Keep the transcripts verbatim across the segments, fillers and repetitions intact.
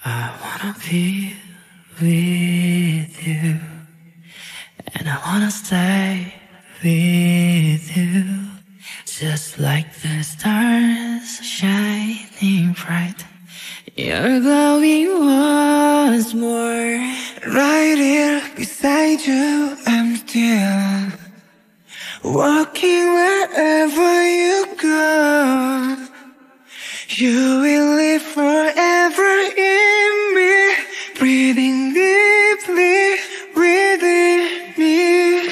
I wanna be with you, and I wanna stay with you, just like the stars shining bright. You're glowing once more. Right here beside you, I'm still walking wherever you go. You will live forever in me, breathing deeply within me.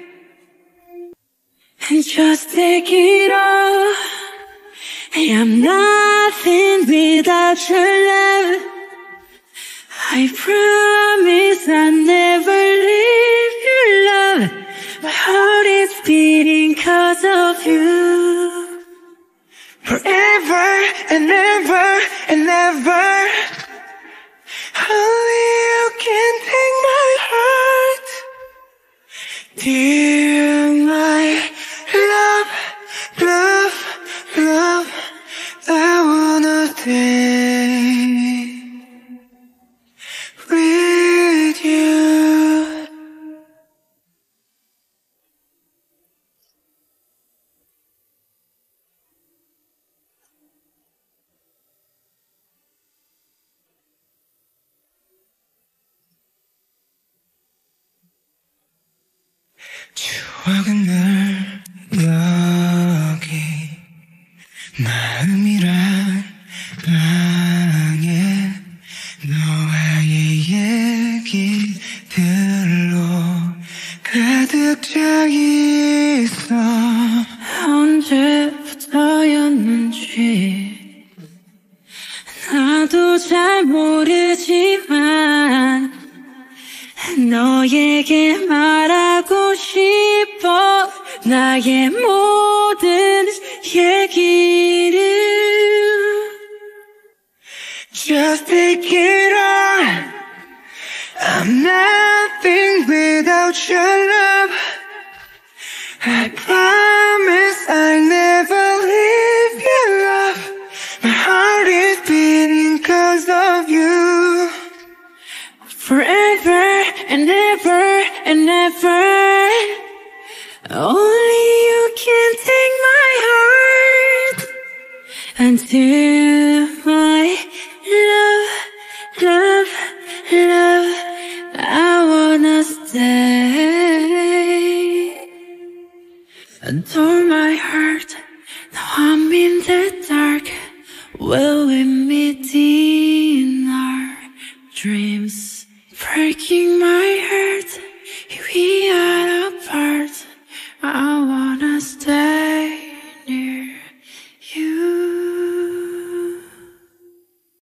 And just take it all. I'm nothing without your love. I promise I'll never leave your love. My heart is beating 'cause of you. Forever and ever and ever. Only you can take my heart. Dear my love, love, love, I wanna stay with you. 추억은 늘 여기 마음이란 방에 너와의 얘기들로 가득 차 있어. 언제부터였는지 나도 잘 모르지만 너에게 말하고 싶어. 나의 모든 얘기를. Just take it on. I'm nothing without your love. I promise I'll never leave your love. My heart is beating 'cause of you. Forever and ever and ever. Only you can take my heart. Until my love, love, love, I wanna stay. Adore my heart. Now I'm in the dark. Will we meet in our dreams? Breaking my heart, we are apart. I